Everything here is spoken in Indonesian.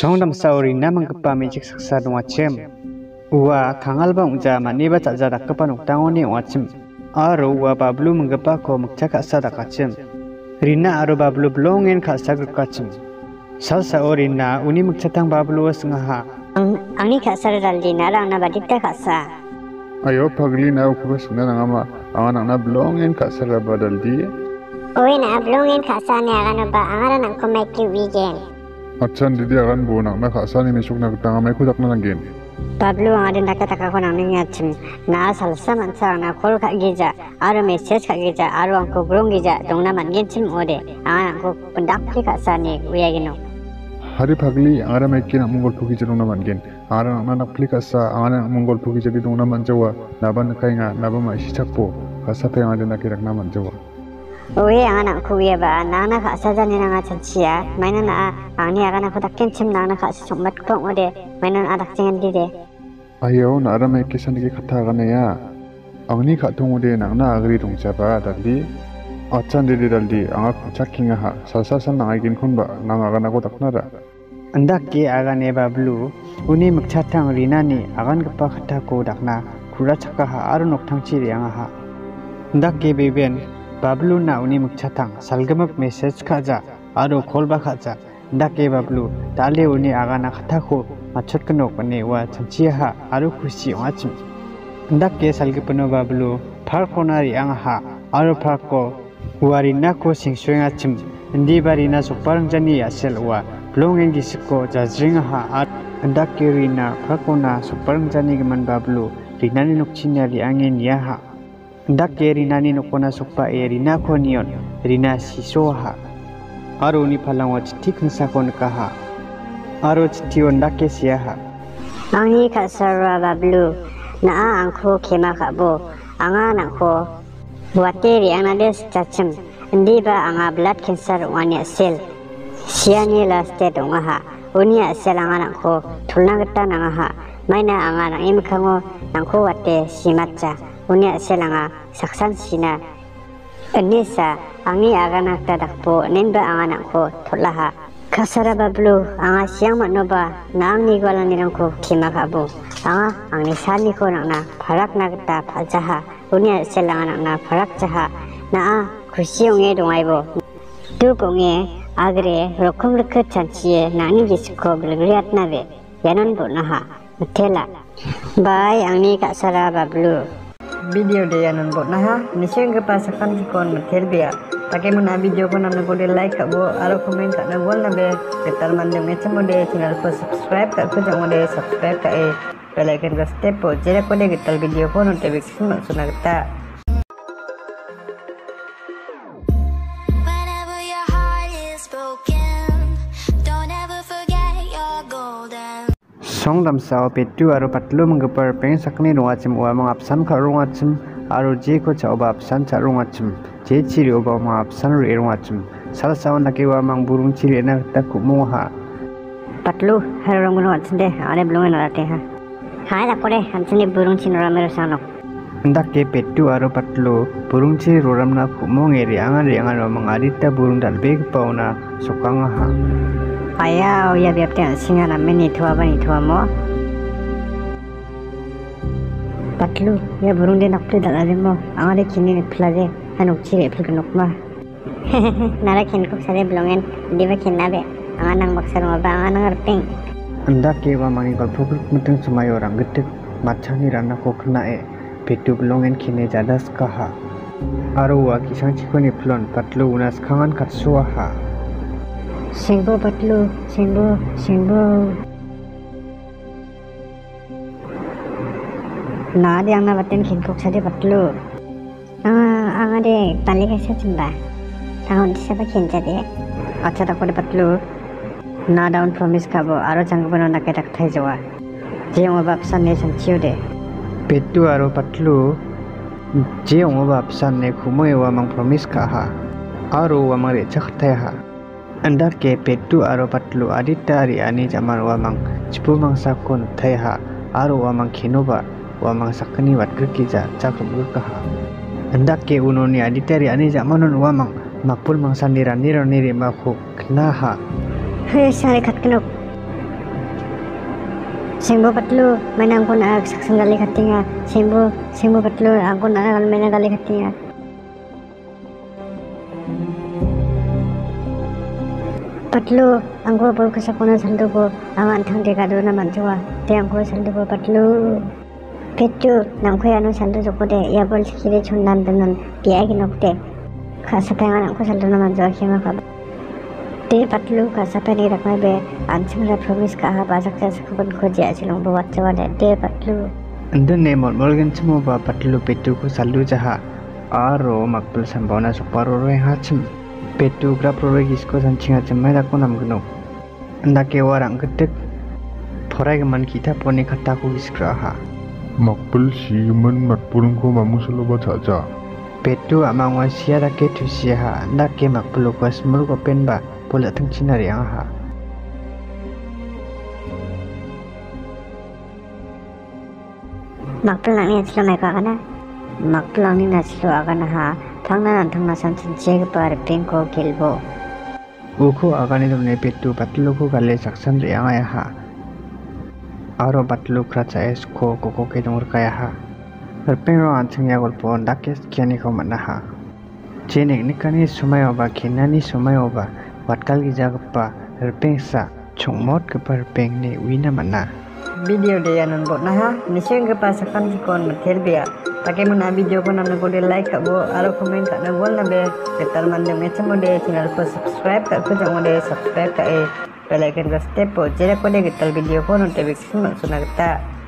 Songdam sauri namang kepa mejik saksa dongacem. Ua kangal bang uja maniba caja dakkepa noktangoni ongacem. Aro ua bablu menggepa ko mekca kaksa dakacem. Rina aro bablu blongen kaksa gekacem. Salsa o Rina uni mekcatang bablu sengaha. Angni kaksa daldi narang na badita kaksa. Ayo pagli na ukuba sena nangama angan na blongen kaksa daldi. Owe na blongen kaksa ni akan ba angaran ang kumaki weekend. Achan didi akan bu nak kaksa ni mesuk nak tanga mai kudak na nanggen. Bablu ang adin nakataka ko nang ngacem. Na salsa mansa na call kak gija, aro message kak gija, aro angko blong gija dong na manggen cem ode. Angan angko pendakli kaksa ni uyagino. Hari pagli angara maiki nak mongol puki jadong na manggen. Angara nak pli kaksa angara mongol puki jadi dong na manjawa. Naban kainga naba ma isi cakpo. Kaksa pe angara nak kirak na manjawa. Owe angan angko uya ba nang na kaksa jani nang acancia. Mainan na angni akan aku dakken cem nang na kaksa cokmat kong ode. Mainan adak jangan dide. Ayo na ara maiki saniki kata agana ya. Angni katung ode nang na agri dong jaba daldi. Achan didi daldi angak cakinga ha. Salsa san nang agin kunba nang agana ko daknara. Andak ke agane bablu uni mekcatang Rina ni agan kepa kata ko dakna kura cakaha aro noktang ciri angaha. Andak ke beben bablu na uni mekcatang salgamak message kaja aro call ba kaja. Andak ke bablu dale uni agana kata ko macot kenok ane wa canciha aro kusi ongacim. Andak ke salgapeno bablu parkonari angaha aro parko Warina ko singsueng acem. Ndi barina sokparang jani asel wa blongen gisiko jazring ha at andak ke Rina prakona sokparang jani geman bablu Rina ni nokcinya di angin ya ha. Andak ke Rina ni nokona sokpa e Rina ko nion Rina siso ha. Aro ni palang wa citi kensa ko nekaha. Aro citi andak ke sia ha. Angni kaksa bablu na angko kema kabo anga nangko buateri ang nades cacem. Hindi ba ang blood cancer wani sel siya ni last date ha uni sel ang anak ko tulna gata nang ha may na ang anak imkango nang ko wate simatcha uni sel ang saksan sina enisa angi aga nakdadakpo nin ba ang anak ko tulaha kasara bablu ang siyang matnoba na ang nigwala nirang ko kimakabo ang nisani ko nang na parak na gata pajaha uni sel ang anak na parak jaha na kusiong에 동아이보 두공에 아그레 로컴르크 찬치에 나니 기스코 블그리앗나베 야non bonaha metela bai angni kaksara bablu video de yanon bonaha niseng kepasakan sikon metelbia bagaimana video ko namna boleh like kabo aro komen kak na wal nabe ketar mandem ngecem mode channel ko subscribe kak ko jang mode subscribe kak bell icon ko step po jere ko de getal video ko notification maksuna kita Songdam sao petu aro patlu menggepar peng sakni rongacem ua mangapsan ka rongacem aro je ko cha oba apsan cha rongacem je ciri oba mangapsan ri rongacem sal sao nakewa mang burung ciri na ta kumu ha patlu harong rongacem de are blongen alate ha hai la pore hansini burung ciri ramero sanok ndak ke petu aro patlu burung ciri roram na kumu ngeri angan mangarita burung dalbe pauna sokanga ha Ayaw ya biap tiang singa na meni tua mo. Patlu ya burung de nakpli dalade mo. Angade kini plade hanuk ciri pluk ma. Nara kin kok sare blongen diba kinabe. Angan maksar mo ba angan ngarping. Anda ke wa mangi kal pukul mutung sumai orang getek macani rana ko kena petu blongen kini jadas kaha. Aro wa kisang cikoni plon patlu unas kangan katsuwa ha. Singbo patlu, singbo. Na di ang nabatin kinkok sa di patlu. Ang ade tali kasi simba. Tahon di siapa kinja di. Acha tako di patlu. Na daun promise kabo aro jang bono nakedak thai jawa. Jeng obapsan ne sanchiu de. Petu aro patlu. Jeng obapsan ne kumoy wa mang promise kaha. Aro wa mang recak thai ha. Andak ke petu aro patlu adita ari ani jaman wamang cipu mangsa kon thaiha aro wamang khinoba wamang sakani wat kerkija cakap berkaha. Andak ke unoni adita ari ani jaman wamang makpul mangsa nira niri maku kenaha. Hei sare kat kenok Sembo patlu main angkun saksan kali katinga. Sembo patlu angkun main kali katinga. Patlu angku pun kesakuna saldo ko awan thang de kado na manjwa te angku saldo ko patlu petu nangku anu saldo joko de ya bol sikire chundan denon piya gi nokte khasa pengan angku saldo na manjwa khema ka te patlu khasa pani rakma be anching ra promise ka ha basak sa khubun khoji achilong bo watcha de te patlu अंदर ने मोलगन चमो बा पटलू पेटू को सालू जहा आरो मकबल संभावना सुपारो रे हाचम पेटू ग्रा प्रोरे किसको संचिंगा चम्मे दाको नमगनो अंदा के वारंग गटक फराय मन किता पोने खट्टा को किसक्रा हा Makbul siman matpulung ko mamusalo ba caca. पेटू अमांगवा सिया दा के थुसिया हा अंदा के मकबल को स्मर को पेन बा पोला थंचिना रे हा makpul ni achlo mai ka kana makpul ni achlo agana ha thangna samchin che par ping ko kilbo उखो आगाने तुमने पेटू पतलू को गले सक्सन रे आया हा आरो पतलू क्राचा एस को के दोंर काया हा रपेंरो आंचंया गल्पो डाकेस कियानी को मना हा चेनिक निकानी समय ओबा खिनानी समय ओबा वाटकाल की जागप्पा रपेंसा छोंगमोट के पर पेंगने विना मना Video de anon bot na ha niseng ke pasakan jikon mater bia bagaimana video ko namna ko de like kabo aro comment ka na gol na be ketar mandem echmo de channel ko subscribe ka ko jang de subscribe ka e bell icon ko step po jera ko de gital video ko notification sunagta